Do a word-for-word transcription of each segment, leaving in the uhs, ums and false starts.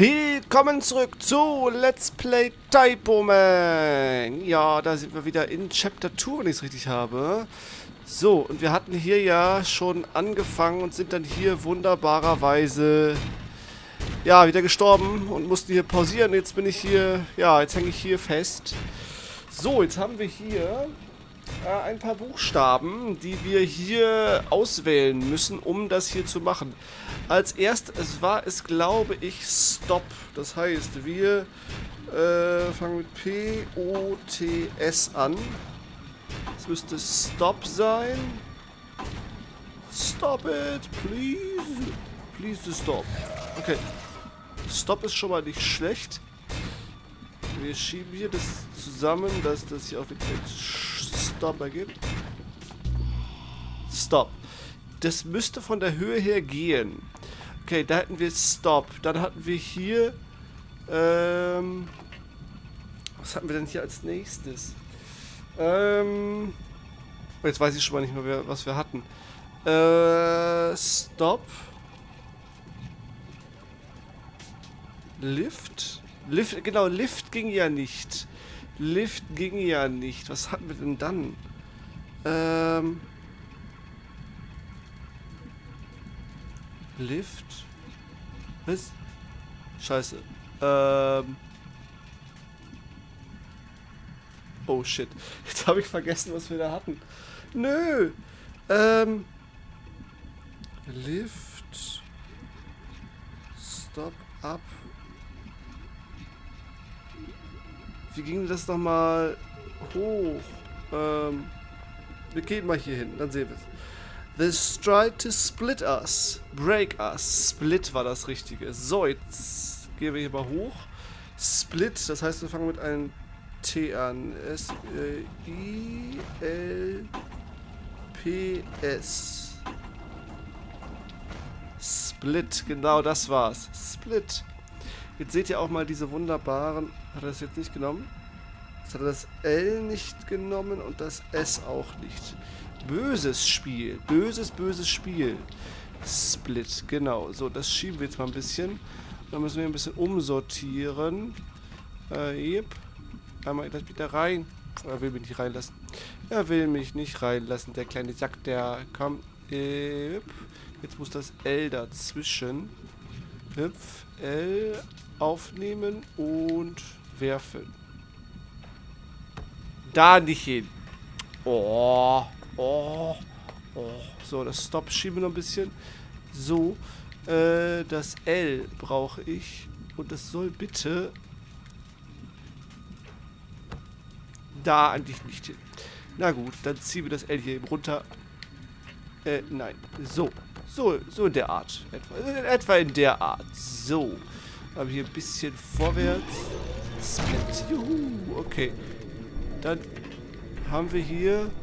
Willkommen zurück zu Let's Play Typo Man. Ja, da sind wir wieder in Chapter zwei, wenn ich es richtig habe. So, und wir hatten hier ja schon angefangen und sind dann hier wunderbarerweise ja, wieder gestorben und mussten hier pausieren. Jetzt bin ich hier, ja, jetzt hänge ich hier fest. So, jetzt haben wir hier äh, ein paar Buchstaben, die wir hier auswählen müssen, um das hier zu machen. Als erstes war es, glaube ich, Stop. Das heißt, wir äh, fangen mit P O T S an. Es müsste Stop sein. Stop it, please. Please stop. Okay. Stop ist schon mal nicht schlecht. Wir schieben hier das zusammen, dass das hier auf den Stop ergibt. Stop. Das müsste von der Höhe her gehen. Okay, da hatten wir Stop. Dann hatten wir hier... Ähm, was hatten wir denn hier als nächstes? Ähm, jetzt weiß ich schon mal nicht mehr, was wir hatten. Äh, Stop. Lift. Lift, genau, Lift ging ja nicht. Lift ging ja nicht. Was hatten wir denn dann? Ähm... Lift? Was? Scheiße. Ähm... Oh shit. Jetzt habe ich vergessen, was wir da hatten. Nö. Ähm... Lift... Stop, up... Wie ging das nochmal hoch? Ähm, wir gehen mal hier hin, dann sehen wir es. This tried to split us. Break us. Split war das Richtige. So, jetzt gehen wir hier mal hoch. Split, das heißt, wir fangen mit einem T an. S I L P S. Split, genau das war's. Split. Jetzt seht ihr auch mal diese wunderbaren... Hat er das jetzt nicht genommen? Jetzt hat er das L nicht genommen und das S auch nicht. Böses Spiel. Böses, böses Spiel. Split, genau. So, das schieben wir jetzt mal ein bisschen. Dann müssen wir ein bisschen umsortieren. Äh, yep. Einmal das wieder rein. Er will mich nicht reinlassen. Er will mich nicht reinlassen, der kleine Sack, der kommt. Yep. Jetzt muss das L dazwischen. Hüpf, L aufnehmen und werfen. Da nicht hin. Oh, oh, oh. So, das Stop schieben wir noch ein bisschen. So, äh, das L brauche ich. Und das soll bitte da eigentlich nicht hin. Na gut, dann ziehen wir das L hier eben runter. Äh, nein. So. So, so in der Art. Etwa, in etwa in der Art. So. Aber hier ein bisschen vorwärts. Split. Juhu. Okay. Dann haben wir hier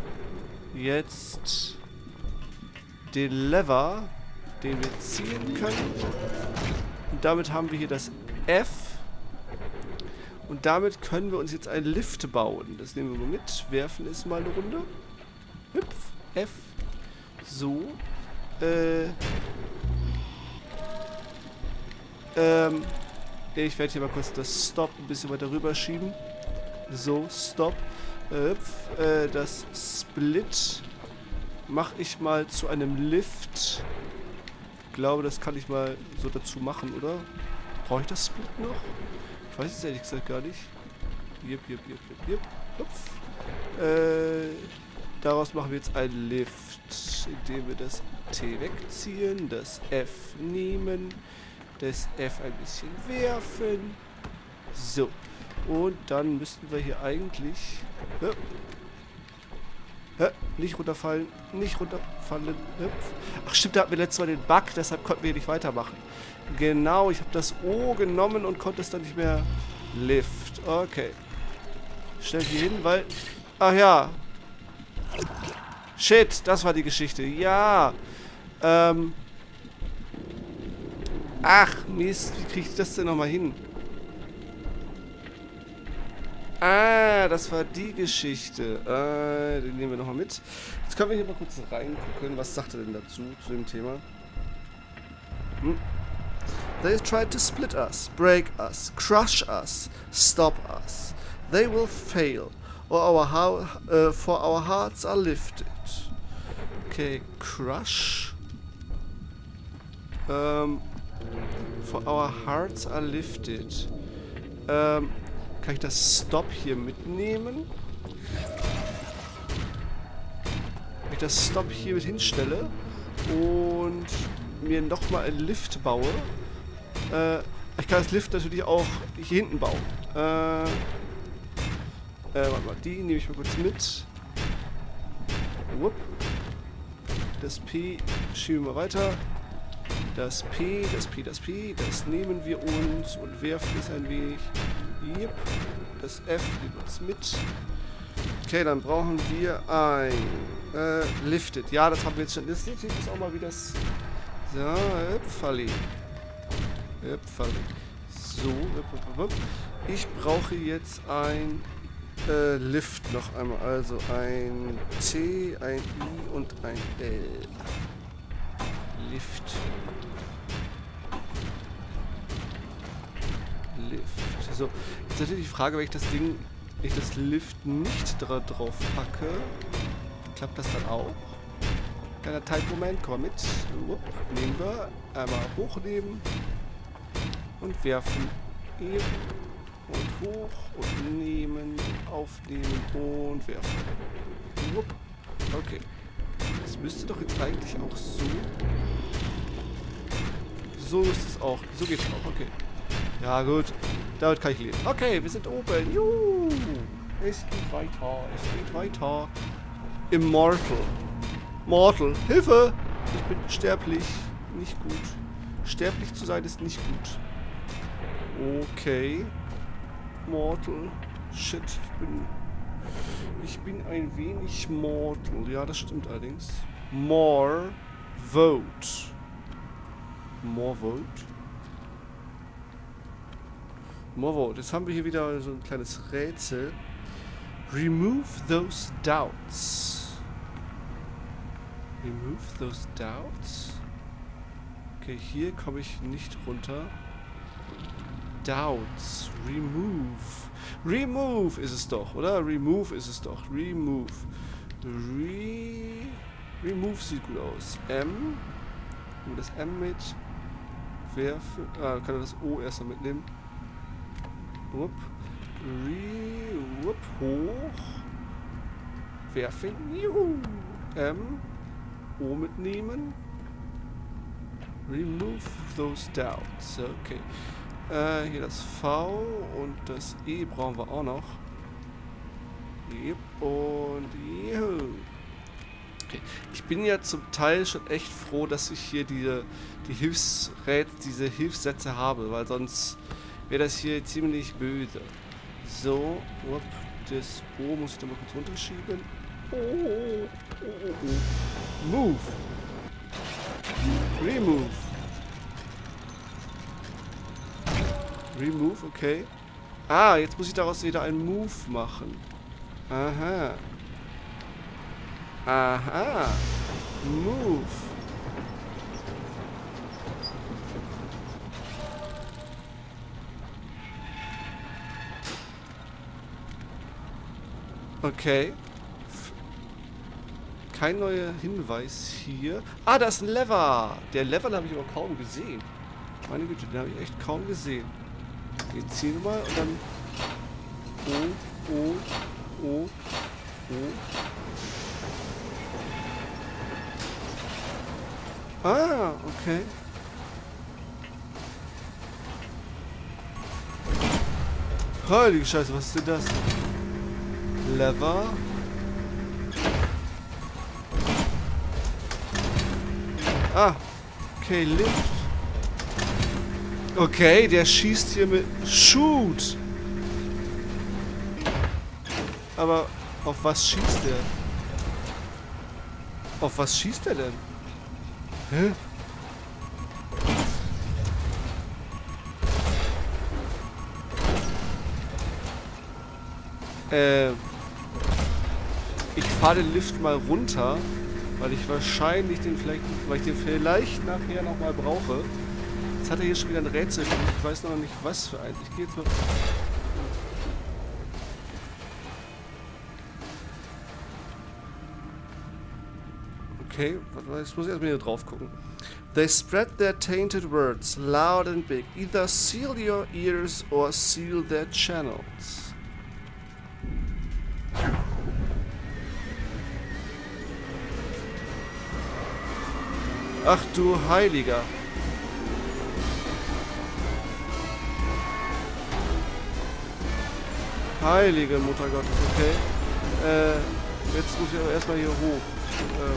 jetzt den Lever, den wir ziehen können. Und damit haben wir hier das F. Und damit können wir uns jetzt einen Lift bauen. Das nehmen wir mal mit. Werfen es mal eine Runde. Hüpf. F. So. Äh. Ähm. Ich werde hier mal kurz das Stop ein bisschen weiter rüber schieben. So, Stop. Hüpf. Äh, das Split mache ich mal zu einem Lift. Ich glaube, das kann ich mal so dazu machen, oder? Brauche ich das Split noch? Ich weiß es ehrlich gesagt gar nicht. Jep, jep, jep, jep, jep. Hüpf. Äh. Daraus machen wir jetzt ein Lift, indem wir das T wegziehen, das F nehmen, das F ein bisschen werfen. So. Und dann müssten wir hier eigentlich... Hä? Hä? Nicht runterfallen, nicht runterfallen. Hüpf. Ach stimmt, da hatten wir letztes Mal den Bug, deshalb konnten wir hier nicht weitermachen. Genau, ich habe das O genommen und konnte es dann nicht mehr Lift. Okay. Schnell hier hin, weil... Ach ja. Shit, das war die Geschichte. Ja. Ähm. Ach, Mist. Wie kriege ich das denn nochmal hin? Ah, das war die Geschichte. Äh, den nehmen wir nochmal mit. Jetzt können wir hier mal kurz reingucken. Was sagt er denn dazu, zu dem Thema? Hm. They tried to split us, break us, crush us, stop us. They will fail, or our uh, for our hearts are lifted. Okay, crush. Um, for our hearts are lifted. Ähm, kann ich das Stop hier mitnehmen? Wenn ich das Stop hier mit hinstelle und mir nochmal einen Lift baue. Äh, ich kann das Lift natürlich auch hier hinten bauen. Äh, äh, warte mal, die nehme ich mal kurz mit. Whoop. Das P schieben wir weiter. Das P, das P, das P, das nehmen wir uns und werfen es ein wenig. Yep. Das F nehmen wir uns mit. Okay, dann brauchen wir ein äh, Lifted. Ja, das haben wir jetzt schon. Das Lifted ist auch mal wieder das. So, Hüpferli. Hüpferli. So, ich brauche jetzt ein äh, Lift noch einmal. Also ein T, ein I und ein L. Lift. Lift. So, jetzt natürlich die Frage, wenn ich das Ding, wenn ich das Lift nicht dra drauf packe, klappt das dann auch? Kleiner Teilmoment, komm mal mit. Upp, nehmen wir. Einmal hochnehmen und werfen. Hier und hoch und nehmen und aufnehmen und werfen. Upp. Okay. Das müsste doch jetzt eigentlich auch so. So ist es auch. So geht's auch. Okay. Ja, gut. Damit kann ich leben. Okay, wir sind oben. Juhu. Es geht weiter. Es geht weiter. Immortal. Mortal. Hilfe! Ich bin sterblich. Nicht gut. Sterblich zu sein ist nicht gut. Okay. Mortal. Shit. Ich bin... Ich bin ein wenig mortal. Ja, das stimmt allerdings. More vote. More vote. More vote. Jetzt haben wir hier wieder so ein kleines Rätsel. Remove those doubts. Remove those doubts. Okay, hier komme ich nicht runter. Doubts. Remove. Remove ist es doch, oder? Remove ist es doch. Remove. Re... Remove sieht gut aus. M. Und das M mit. Werfen. Ah, kann er das O erst mal mitnehmen. Wupp. Re... Wupp. Hoch. Werfen. Juhu. M. O mitnehmen. Remove those doubts. Okay. Äh, hier das V und das E brauchen wir auch noch. Yep. Und juhu. Okay. Ich bin ja zum Teil schon echt froh, dass ich hier diese die Hilfsrät, diese Hilfssätze habe, weil sonst wäre das hier ziemlich böse. So, upp, das O muss ich da mal kurz runterschieben. Oh, oh, oh, oh. Move. Remove. Remove, okay. Ah, jetzt muss ich daraus wieder einen Move machen. Aha. Aha. Move. Okay. Kein neuer Hinweis hier. Ah, da ist ein Lever. Der Lever habe ich aber kaum gesehen. Meine Güte, den habe ich echt kaum gesehen. Den ziehen wir mal und dann... Oh, oh, oh, oh. Ah, okay. Heilige Scheiße, was ist denn das? Lever. Ah, okay, Lift. Okay, der schießt hier mit... Shoot! Aber auf was schießt der? Auf was schießt er denn? Hä? Äh... Ich fahre den Lift mal runter, weil ich wahrscheinlich den vielleicht... Weil ich den vielleicht nachher nochmal brauche. Jetzt hat er hier schon wieder ein Rätsel für mich. Ich weiß noch nicht, was für ein. Ich gehe jetzt mal... Okay, jetzt muss ich erstmal hier drauf gucken. They spread their tainted words loud and big. Either seal your ears or seal their channels. Ach du Heiliger. Heilige Mutter Gottes, okay. Äh, jetzt muss ich aber erstmal hier hoch. Äh,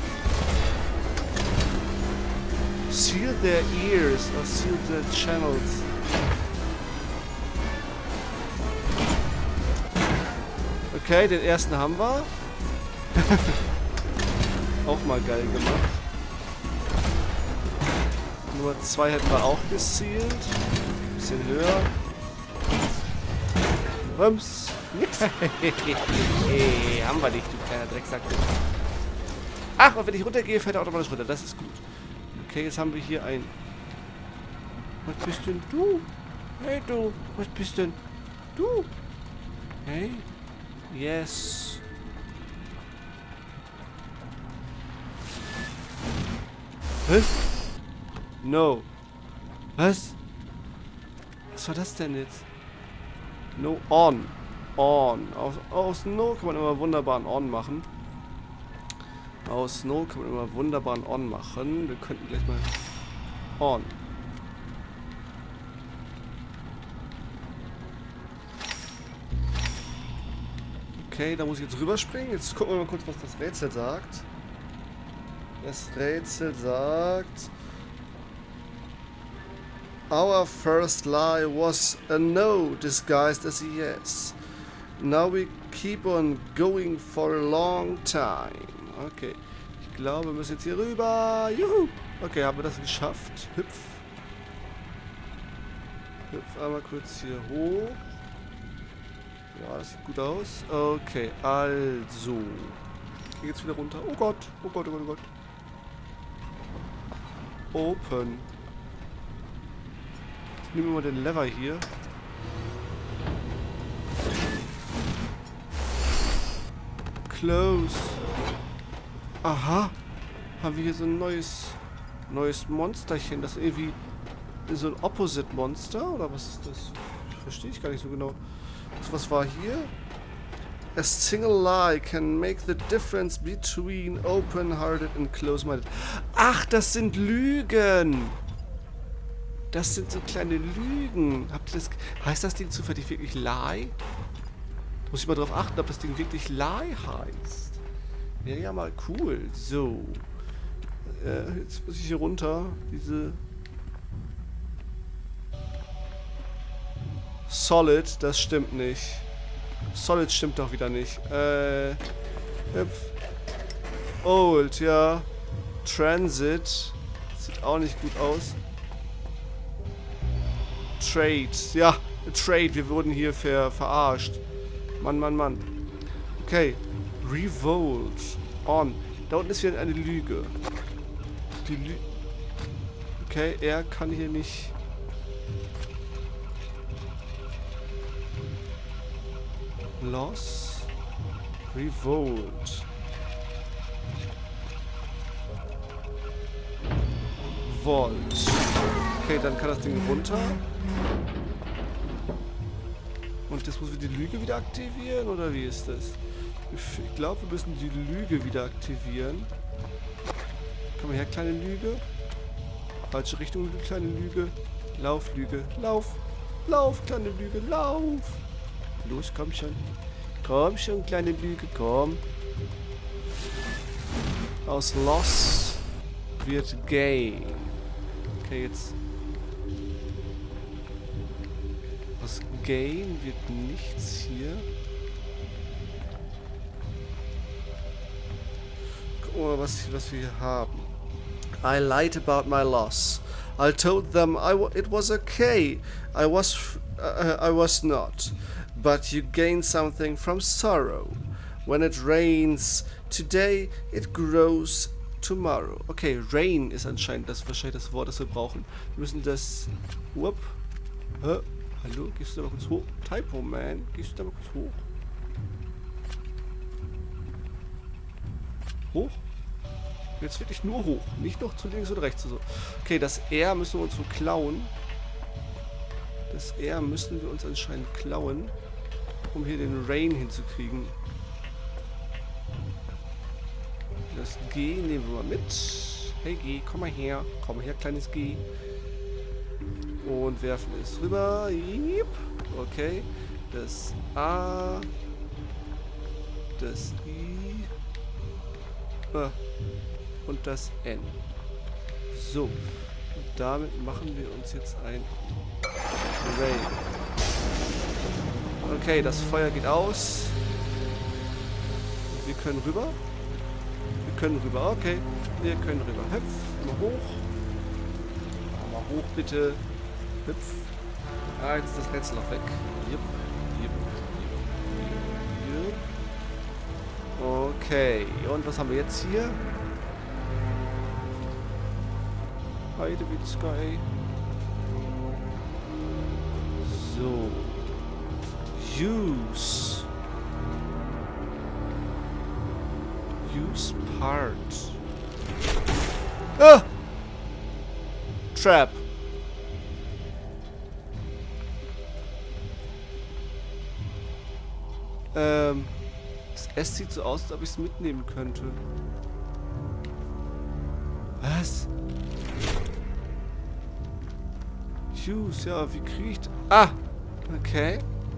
seal their ears or seal their channels. Okay, den ersten haben wir. Auch mal geil gemacht. Nummer zwei hätten wir auch gesealt. Bisschen höher. Rums. Haben wir nicht, du kleiner Drecksack. Ach, und wenn ich runtergehe, fällt er automatisch runter. Das ist gut. Okay, jetzt haben wir hier ein... Was bist denn du? Hey, du. Was bist denn du? Hey. Yes. Was? No. Was? Was war das denn jetzt? No, on. On. Aus, aus No kann man immer wunderbar ein On machen. Aus No kann man immer wunderbar ein On machen. Wir könnten gleich mal... On. Okay, da muss ich jetzt rüberspringen. Jetzt gucken wir mal kurz, was das Rätsel sagt. Das Rätsel sagt... Our first lie was a no disguised as a yes. Now we keep on going for a long time. Okay. Ich glaube, wir müssen jetzt hier rüber. Juhu. Okay, haben wir das geschafft. Hüpf. Hüpf einmal kurz hier hoch. Ja, das sieht gut aus. Okay, also. Hier geht's wieder runter. Oh Gott. Oh Gott, oh Gott, oh Gott. Open. Nehmen wir mal den Lever hier. Close. Aha. Haben wir hier so ein neues neues Monsterchen. Das ist irgendwie so ein Opposite-Monster? Oder was ist das? Verstehe ich gar nicht so genau. Was war hier? A single lie can make the difference between open-hearted and close-minded. Ach, das sind Lügen! Das sind so kleine Lügen. Habt ihr das... Heißt das Ding zufällig wirklich Lie? Da muss ich mal drauf achten, ob das Ding wirklich Lie heißt. Wäre ja mal cool. So. Äh, jetzt muss ich hier runter. Diese... Solid, das stimmt nicht. Solid stimmt doch wieder nicht. Äh... Hüpf. Old, ja. Transit. Sieht auch nicht gut aus. Trade. Ja, Trade. Wir wurden hier ver verarscht. Mann, Mann, Mann. Okay. Revolt. On. Da unten ist wieder eine Lüge. Die Lü... Okay, er kann hier nicht... Loss. Revolt. Volt. Okay, dann kann das Ding runter. Und das muss wir die Lüge wieder aktivieren, oder wie ist das? Ich glaube, wir müssen die Lüge wieder aktivieren. Komm mal her, kleine Lüge. Falsche Richtung, kleine Lüge. Lauf, Lüge. Lauf. Lauf, kleine Lüge. Lauf. Los, komm schon. Komm schon, kleine Lüge, komm. Aus Loss wird Gain. Okay, jetzt... Aus Gain wird nichts hier. Gucken wir mal, was, was wir hier haben. I lied about my loss. I told them I w it was okay. I was f uh, I was not. But you gain something from sorrow. When it rains today, it grows tomorrow. Okay, Rain ist anscheinend das wahrscheinlich das Wort, das wir brauchen. Wir müssen das... Whoop. Hä? Hallo? Gehst du da mal kurz hoch? Typo, man. Gehst du da mal kurz hoch? Hoch? Jetzt wirklich nur hoch. Nicht noch zu links und rechts. So. Okay, das R müssen wir uns wohl klauen. Das R müssen wir uns anscheinend klauen, um hier den Rain hinzukriegen. Das G nehmen wir mal mit. Hey G, komm mal her. Komm mal her, kleines G. Und werfen es rüber. Yep. Okay. Das A. Das I. Ah. Und das N. So. Und damit machen wir uns jetzt ein Rain. Okay, das Feuer geht aus. Und wir können rüber. Wir können rüber, okay. Wir können rüber. Hüpf, mal hoch. Mal hoch, bitte. Hüpf. Ah, jetzt ist das Rätsel noch weg. Jupp, jupp, jupp, jupp. Okay, und was haben wir jetzt hier? Heidewitzsky. So. Use. Use part. Ah! Trap. Ähm. Das S sieht so aus, als ob ich es mitnehmen könnte. Was? Use, ja, wie kriege ich... Ah! Okay.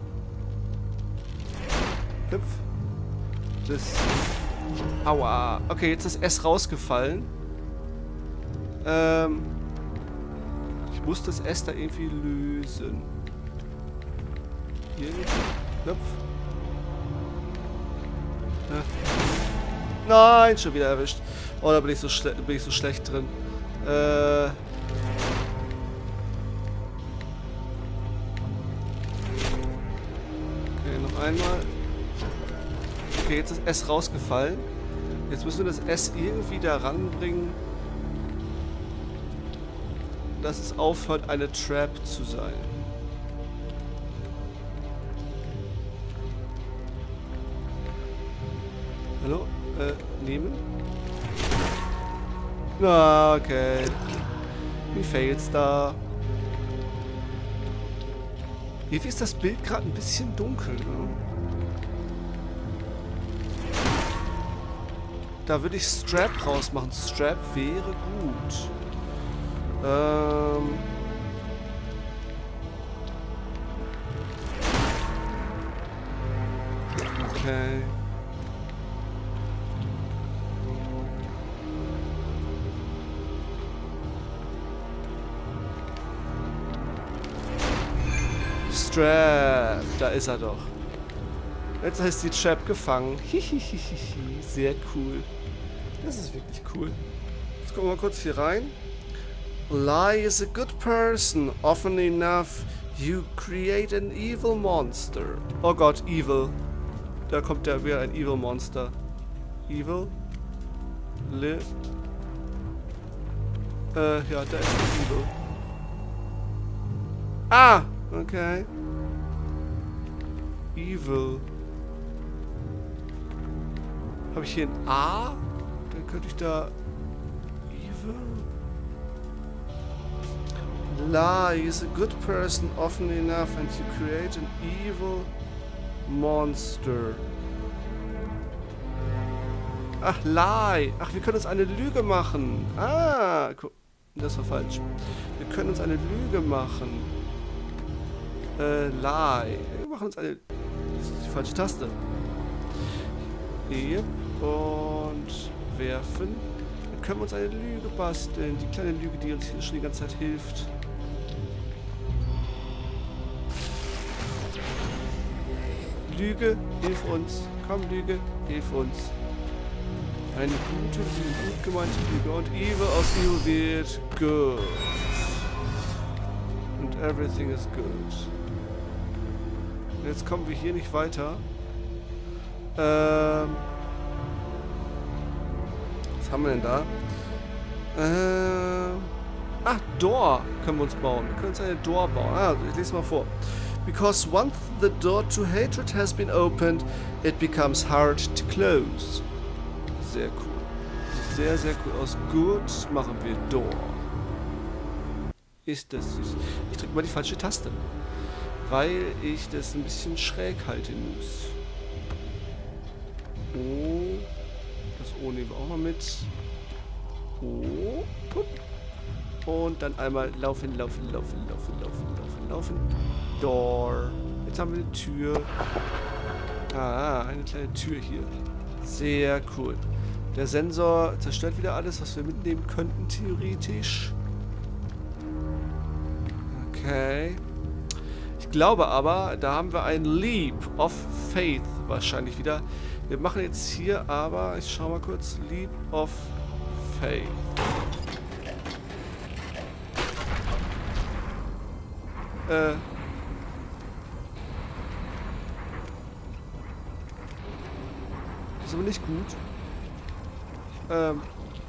Hüpf. Das... Aua. Okay, jetzt ist S rausgefallen. Ähm... Ich muss das S da irgendwie lösen. Hier. Hüpf. Ja. Nein, schon wieder erwischt. Oh, da bin ich so, schle bin ich so schlecht drin. Äh... Einmal. Okay, jetzt ist S rausgefallen. Jetzt müssen wir das S irgendwie da ranbringen, dass es aufhört, eine Trap zu sein. Hallo? Äh, nehmen? Na, ah, okay. Wie fails da? Irgendwie ist das Bild gerade ein bisschen dunkel, ne? Da würde ich Strap rausmachen. Strap wäre gut. Ähm... Okay. Trap. Da ist er doch. Jetzt ist die Trap gefangen. Hihihihi. Sehr cool. Das ist wirklich cool. Jetzt gucken wir mal kurz hier rein. Lie is a good person. Often enough you create an evil monster. Oh Gott, evil. Da kommt ja wieder ein evil Monster. Evil. Le. Äh, ja, da ist ein evil. Ah! Okay. Evil. Habe ich hier ein A? Dann könnte ich da... Evil? Lie is a good person often enough and you create an evil monster. Ach, lie. Ach, wir können uns eine Lüge machen. Ah, das war falsch. Wir können uns eine Lüge machen. Äh, lie. Wir machen uns eine... Das ist die falsche Taste. Yep. Und werfen. Dann können wir uns eine Lüge basteln. Die kleine Lüge, die uns hier schon die ganze Zeit hilft. Lüge, hilf uns. Komm, Lüge, hilf uns. Eine gute, gut gemeinte Lüge. Und evil aus evil wird good. Und everything is good. Jetzt kommen wir hier nicht weiter. Ähm. Was haben wir denn da? Äh... Ach, Door können wir uns bauen. Wir können uns eine Door bauen. Ah, ich lese mal vor. Because once the door to hatred has been opened, it becomes hard to close. Sehr cool. Sehr, sehr cool aus. Gut, machen wir Door. Ist das süß. Ich drücke mal die falsche Taste. Weil ich das ein bisschen schräg halten muss. Oh. Das O nehmen wir auch mal mit. Oh. Hup. Und dann einmal laufen, laufen, laufen, laufen, laufen, laufen, laufen. Door. Jetzt haben wir eine Tür. Ah, eine kleine Tür hier. Sehr cool. Der Sensor zerstört wieder alles, was wir mitnehmen könnten, theoretisch. Okay. Ich glaube aber, da haben wir ein Leap of Faith wahrscheinlich wieder. Wir machen jetzt hier aber, ich schau mal kurz, Leap of Faith. Äh. Das ist aber nicht gut. Ähm.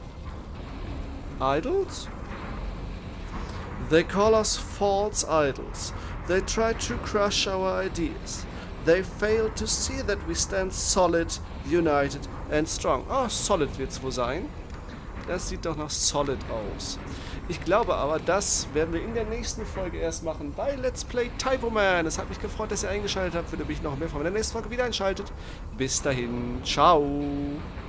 Idols? They call us false idols. They try to crush our ideas. They fail to see that we stand solid, united and strong. Oh, solid wird's wohl sein. Das sieht doch nach solid aus. Ich glaube aber, das werden wir in der nächsten Folge erst machen bei Let's Play Typoman. Es hat mich gefreut, dass ihr eingeschaltet habt. Wenn ihr mich noch mehr von der nächsten Folge wieder einschaltet. Bis dahin. Ciao.